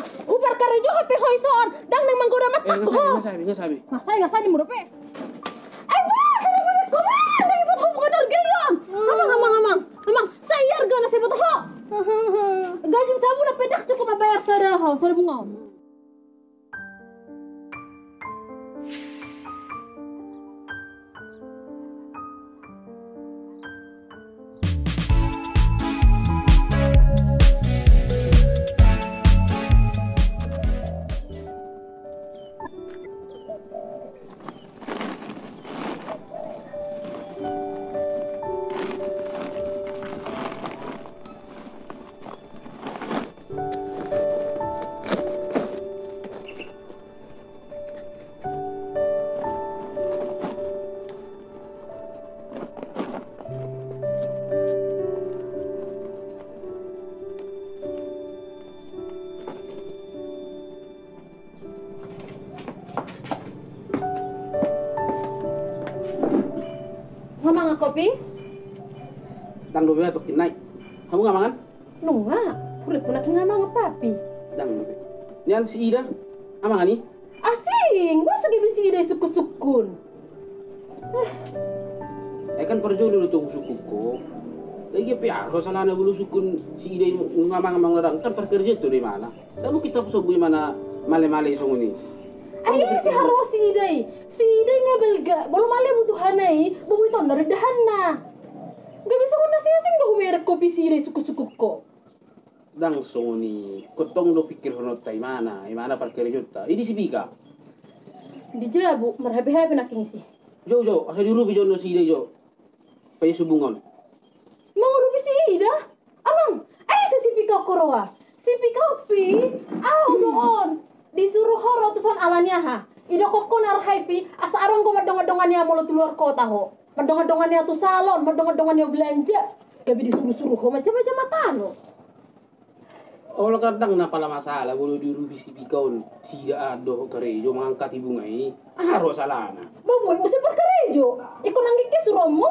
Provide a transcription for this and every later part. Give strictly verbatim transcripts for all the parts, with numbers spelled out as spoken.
Ubar karejo H P hoison, dang nang manggoda matak Eh, ko. nggak sabi, nggak sabi. Masay nga sani mo pe. Ay ba, sana ba ko man? Dai ba ho ko nargayon? Amang amang amang. Amang, sa iyarga na sibot ho. Gajim sabu na pedak cukup mabayar sa ho, sa bungaw. Ngamang kopi? Dang dobe atok kinai. Kamu nggak makan? Nunga, kulit pun nak ngamang papi. Dang dobe. Nian si Ida, amang ani? Asing, gua segi bisi ide suku-sukun. Eh kan perjo dulu tunggu suku ko. Lagi piar, kalau salah bulu sukun si Ida ngamang-ngamang ladang kan perkerja tuh di mana? Lalu kita pesobu di mana male-male song ini. Ayah si harus si idai, si idai nga belga, belum male butuhanai, bumiton dari dahana. Gak bisa ko nasi asing dah huwer kopi si idai suku-suku ko. Dang song ini, kotong do pikir honot tay mana, mana parkir jota. Ini si Bika. Di jabu, marhabi-habi naking si. Jo jo, asa dirubi jo no si idai jo. Pay subungon. Mangurubi si ida? Amang, ayah sa si Pika koroa. Si Pika pi, aw doon. Disuruh horo tuson alanya ha. Ida koko narhaipi asa arong ko madonga-dongannya mulut luar kota ho. Madonga-dongannya tu salon, madonga-dongannya belanja. Gabi disuruh-suruh ho macam-macam matano. Oh kadang na pala masalah bulu dirubi si Bikaon. Si Ida ado karejo mangangkat ibu ngai. Aro salana. Baboy mo si perkarejo. Iko nanggigke suromo.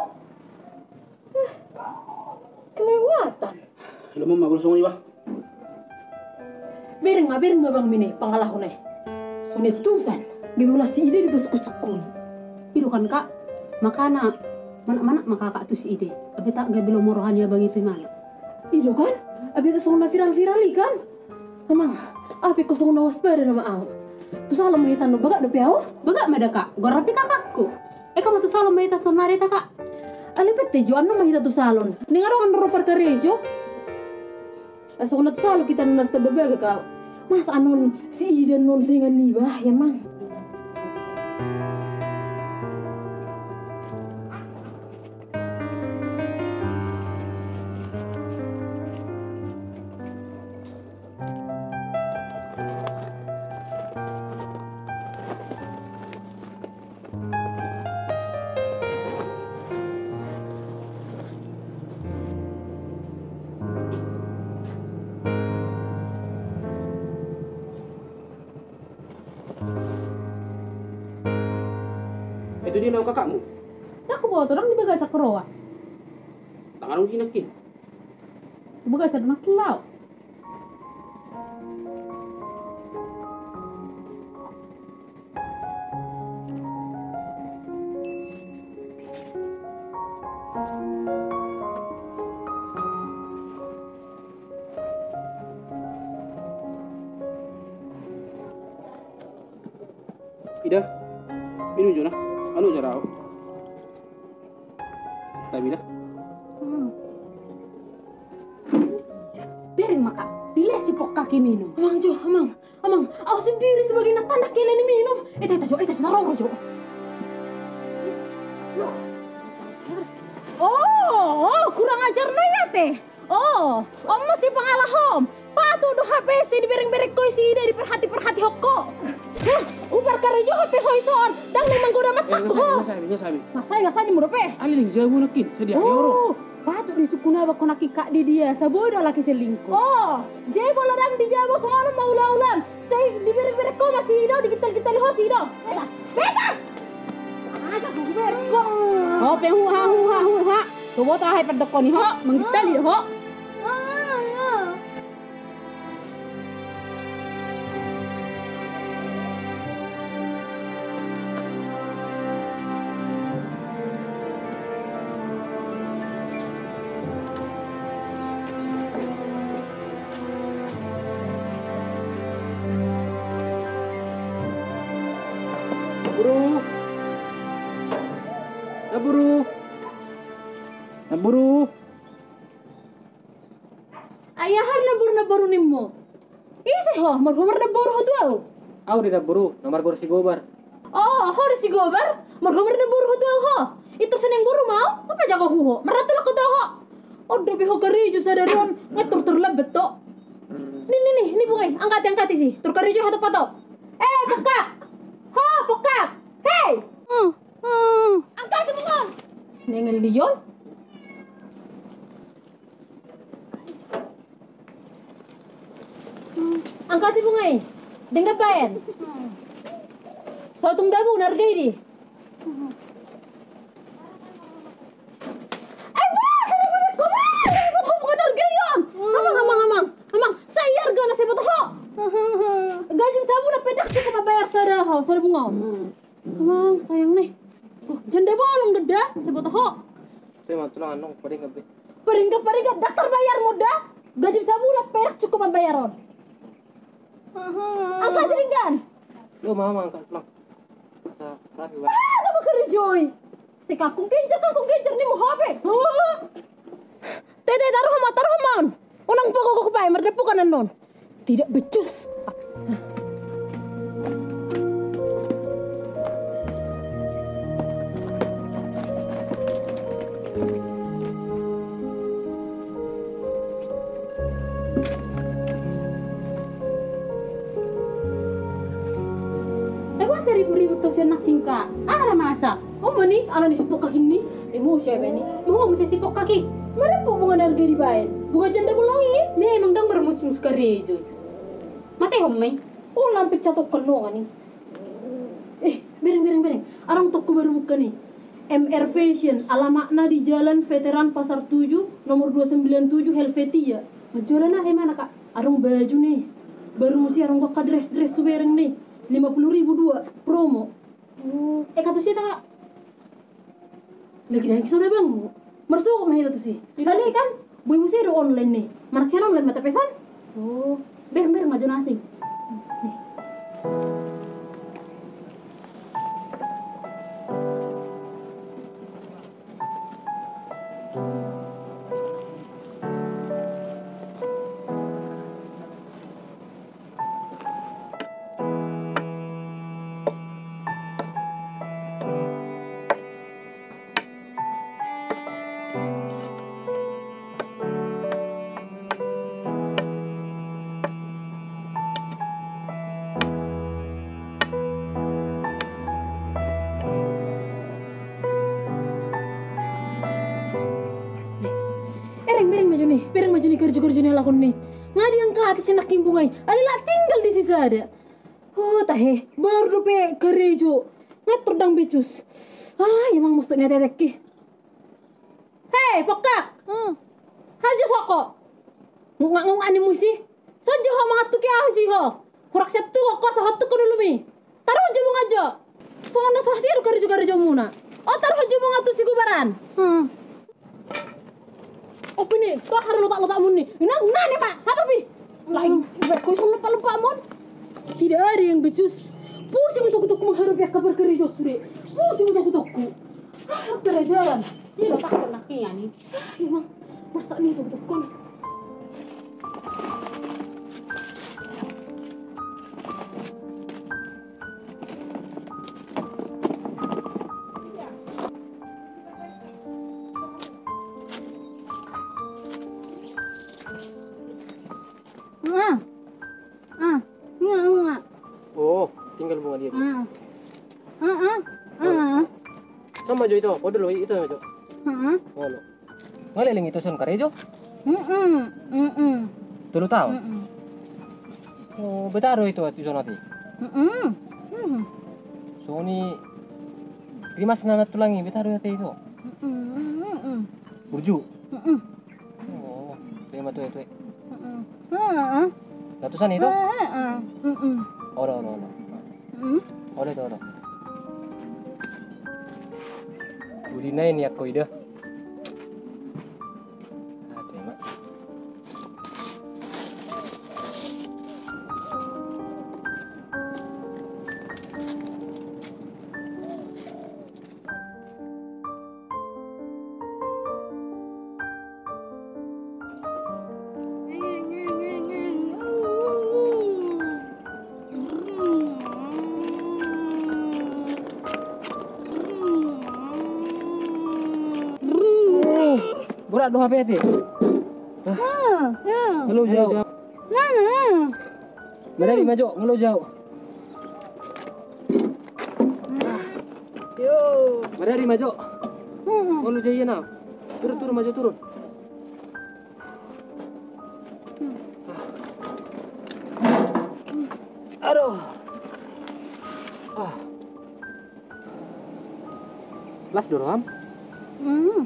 Kelewatan. Lo mau magul song ni ba? Bering ma bering ma bang mini pangalahon eh. Sunit tusan. Gimula si ide di basku-sukun. Ido kan kak, makana mana-mana makaka tu si ide. Tapi tak gak belum morohannya bang itu mana? Ido kan? Abi ta song na viral-virali kan? Amang, api ko song na waspada nama ang. Tu salam mahitan no baga do piao? Baga mada kak, gorapi kakakku. Eh kamu tu salon mahita sonari ta kak? Alipet te jo ano mahita tu salon. Ningarongan ro perkarejo. Asok na tu salon kita nunas ta babaga ka. Mas anon si ida non singan ni bah ya mang. Itu dia nama kakakmu. Aku bawa orang di bagasa keroa. Tangan sinakin. Di bagasa na kilaw. Ida, minum jo na. Ano jarao? Tapi dah. Hmm. Bering maka, pilih si pok kaki minum. Amang jo, amang, amang, aku sendiri sebagai anak tanah kalian ini minum. Eh, tata jo, eh, tata narong jo. Oh, oh, kurang ajar na ya teh. Oh, om masih pangalahom. Patu do H P si di bereng-bereng koi si ida di perhati-perhati hoko. Hah, ubar karejo H P hoison, dang nang manggoda matak Eh, ko. nggak sabi, nggak sabi. Masay nga sani mo pe. Ali ling jamu nakin, sedia euro. Oh, patut di sukuna ba konaki kak di dia saboda laki selingkuh. Oh, jay bola dang di jabo sono maula-ulam. Say di berek-berek ko masih ido di gital-gital ho si ido. Beta. Beta. Aja ko berek ko. Oh, pe hu ha hu ha hu ha. Tubo ta hai pedokoni ho, menggitali ho. Naburu. Naburu. Ayah har nabur naburu nimmo. Isi ho, mar humar nabur ho tuau. Aku di naburu, nomor gor si gobar. Oh, ho si gobar, mar humar nabur ho tuau ho. Itu seneng buru mau, apa jago huho? Maratul aku tahu ho. Oh, dobi ho kari ju sadarion ngatur terlebet to. Nih nih nih, nih bungai, angkat angkat sih. Tur kari ju hatu pato. Eh, pekak. Ho, pekak. Hey. Hmm. Hmm. Angkat bungon. Nengen liyon. Angkat bungai. Dengar paen. Sotung dabu nargai di. Eh, bah, saya dapat komen. Dapat ho bukan nargai yon. Amang amang amang. Amang, saya harga na sebut ho. Gajim sabu na pedak cukup bayar sada ho, sada bunga. Amang, sayang nih. Oh, janda bolong deda sebut ho. Terima tulang anong paling gabi. Peringga peringga daftar bayar muda. Gajim sabu na pedak cukup bayaron. Angkat jaringan. Lo mama angkat tulang. Masa rapi ba? Ah, tak bakal joy. Si kakung kencer kakung kencer ni mo hape. Tete taruh hama taruh hamaon. Unang poko ko kupai merdepu kanan non. Tidak becus. Ewa seribu-ribu tuh senaking kak. Ada masa. Oh mani, alam disipok kaki ni. Emosi apa ni? Mau mesti sipok kaki. Merdepu bunga harga dibayar. Bunga janda bolongi. Nih emang dong bermus-mus kerejo. Mati homai. Oh lampe catok keno ni. Eh, bereng bereng bereng. Arang toko baru buka nih. M R Fashion, alamatnya di Jalan Veteran Pasar tujuh, nomor dua sembilan tujuh Helvetia. Jualan lah mana kak? Arang baju nih. Baru mesti arang gua dress-dress tuh bereng nih. lima puluh ribu dua, promo. Oh, eh kata sih tak? Lagi naik sana bang. Mersuk mah itu sih. Kali kan, boy mesti ada online nih. Marksian online mata pesan. Oh, bereng bereng maju nasi. Nih. Perang maju nih kerja-kerja nih lakon nih. Ngadi yang ke atas enak bungai. Adalah tinggal di sisa ada. Oh tahe baru dope kerejo. Ngatur dang becus. Ah emang mesti nih tetek ki. Hei pokak. Hmm. Hajo soko. Ngak ngak ani musi. Saja ho mangatu ki ah sih ho. Kurak setu kok sahotu ko dulu mi. Taruh aja mung aja. Soalnya sahsir kerja-kerja muna. Oh taruh aja mung atu si gubaran. Hmm. Oh ini, tuh harus letak-letak mun nih. Ini nani mak, apa bi? Lain, buat kau sung lupa-lupa mun. Tidak ada yang becus. Pusing untuk untukku mengharap ya kabar kerja sudah. Pusing untuk untukku. Ah, pelajaran. Ini lo tak kenaknya nih. Emang, masa nih untuk untukku. Ah, ah, enggak enggak. Oh, tinggal bunga dia. Ah, ah, ah, ah, Sama jo itu, kode lo itu jo. ah, Oh lo. Ngaliling itu sun karejo. mm mm, mm mm, Tulu tahu. mm mm, Oh, betaro itu ati sonati. mm mm, mm So ni rimas na natulangi betaro ati itu. mm, Burju. mm mm, Oh, terima tuh itu. ah, Ratusan itu? ah, ah, mm mm, Ora ora ora. mm. Ora itu ora. Ulinain ya ko ida. Ah, terima. Berat doh H P ti. Ah, ya. Ngeluh jauh. Nana. Madali maju, ngeluh jauh. Yo. Madali maju. Hmm. Ngeluh jauh na. Turun turun maju turun. Aduh. Ah. Las Roham. Hmm.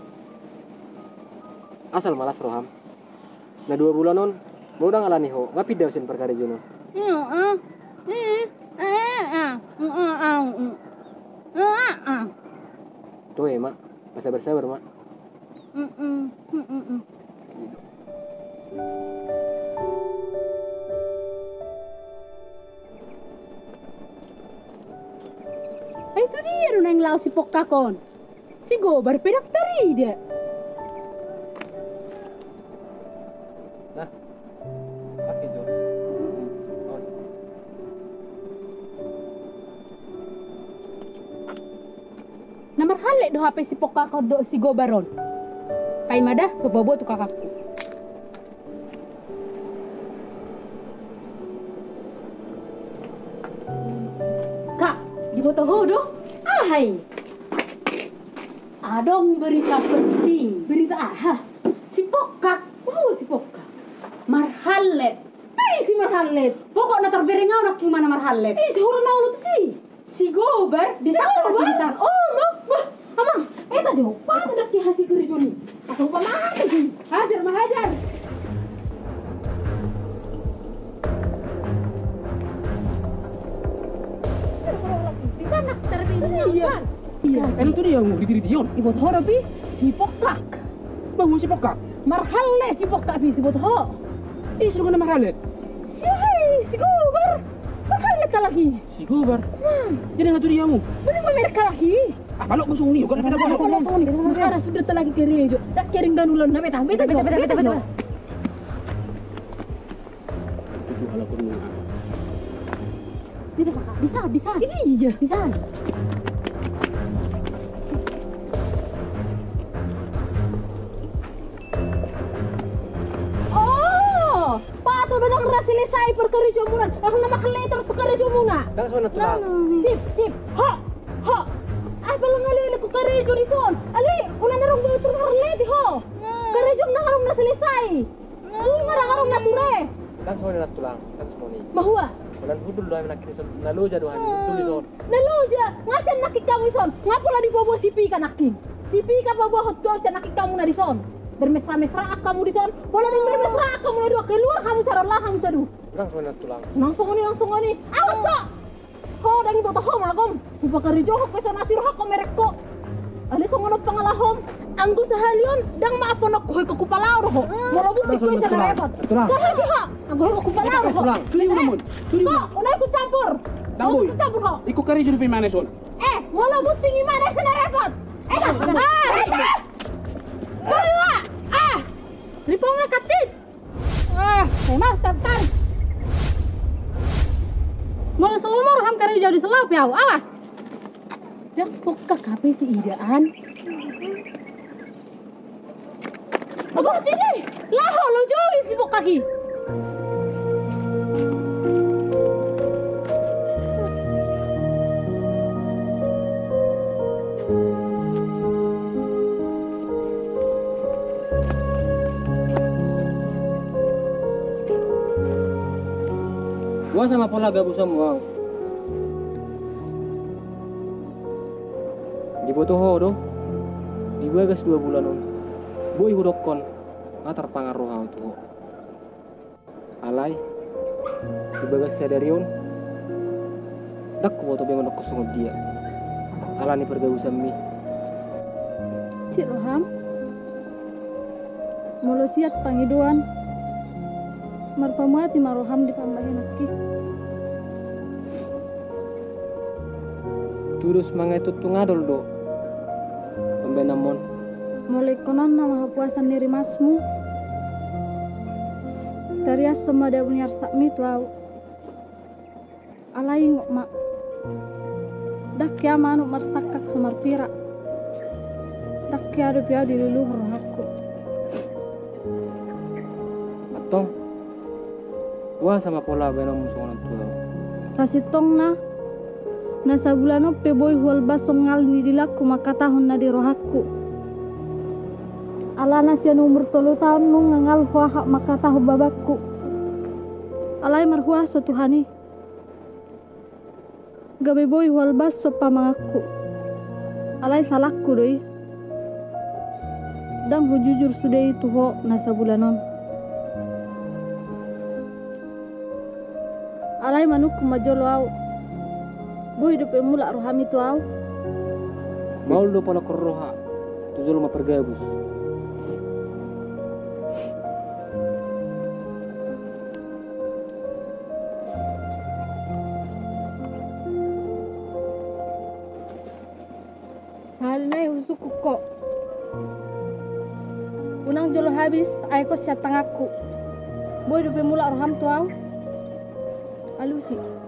Asal malas Roham. Na dua bulan non, mau udah ngalani ho, ngapi daw sin perkara jono. Ya, ah. Eh. Eh, ah. Mm, ah, ah, mm. Ah, ah. Tuh ya mak, masa bersabar mak. Mm, mm, mm, mm, mm. Eh, itu dia Runa yang lau si Pokakon. Si Gobar pedak tari dia. Nah, pakai jo. Oh. Namar halek do H P si Pokakon do si Gobaron. Pai madah so bobo tu kakakku. Kak, di foto ho do. Ahai. Adong berita penting. Berita aha. Si Pokak, wow si Pokak. Marhalet. Tai si Marhalet. Pokoknya terberingan nak gimana Marhalet. Eh, si hurun mau tu si. Si Gobar disakal lagi di sana. Oh, no. Wah, amang. Eh tadi apa tu dak hasil kerja ni? Atau apa mana tu? Hajar mahajar. Di sana terbingung. Iya. Iya. Eh itu dia mau diri Dion. Ibu tahu tapi si Pokak. Bangun si Pokak. Marhalet si Pokak bi si ibu tahu. Eh sudah kena mahalet. Si hai, si Gobar. Marhalet ka lagi. Si Gobar. Jadi ngatu dia mu. Boleh mereka lagi. Ah balok musuh ni kan pada Kalau balok. langsung ni, makara sudah telagi kerejo. Tak kering danulan na beta, beta beta beta beta. Itu ala kudu. Beta maka bisa bisa. Iya bisa. Oh, pato bedang ra selesai perkara jomunan. Aku nama keleter perkara jomuna. Kan sono tulang. Sip sip. Ha ha. Ah balang alili ko karejo ni son. Ali, una narong bayo tur marleti ho. Karejo na ngarong na selesai. Kung ngarang ngarong na ture. Kan sono na tulang, kan sono ni. Bahwa Bulan hudul doa nak kiri son, nalu jadu hani hudul son. Naluja, ngasen nakik kamu son. Ngapola di bobo si Pika nakin. Si Pika bobo hot dog sa nakik kamu na di son. Bermesra-mesra kamu di son. Wala nang bermesra kamu na dua keluar kamu sarala kamu sadu. Kan sono na tulang. Langsung ni langsung ni. Awas kok. Ho dangi boto ho magom. Kupa karijo ho keso nasir ho merek ko. Ali songono pangalahom. Anggo sahalion dang maafonok ko ko kupalaw ho. Morobut ko sa repot. Saha si ho. Anggo ko kupalaw ho. Tuling namun. Tuling. Kok, unay ko campur. Tamboy. Ko campur ho. Iko kari jud pi maneson. Eh, mola buting imana sa repot. Eh, ah, Bawa! Ah! Ripong nga kacit! Ah, may mas tantan! Mau selumur ham kari jadi selop ya, awas! Dak pokka kape si Idaan. Abang sini! Laho lo jogi si pokka ki! Gua sama pola gabu semua. Di boto ho do. Di bagas dua bulan on. Boy hudokon. Ngatar pangaruh hau tuh. Alai. Di bagas sadarion. Dak ko boto be manok sungod dia. Alani pergausan mi. Cik Roham. Molo siat pangiduan. Marpamati maroham di pambahin aki. Terus mangai tutung adol do. Pembenamon. Mulai konon nama puasan niri masmu. Tarias sama dia punya sakmi tuau. Alai ngok mak. Dak ya manu marsakak sumar pira. Dak ya ada pia di luluh rohaku. Tong, wah sama pola benom songan tua. Sasitong na. Nasa bulano pe boy hual basongal ni dilaku maka tahun na di rohaku. Alana siya umur tolu tahun nung ngangal huah hak maka tahu babakku. Alay marhuah so Tuhani. Gabe boy hual bas so pamangaku. Alay salakku doi. Dang hu jujur sudah itu ho nasa bulanon. Alay manuk majolo au. Boy hidup mula rohami tu au. Maul do pola korroha, tujul ma pergabus. Sahalnay usuku kok. Unang jolo habis ay ko siya tangaku. Boy hidup mula roham tu au. Alusi.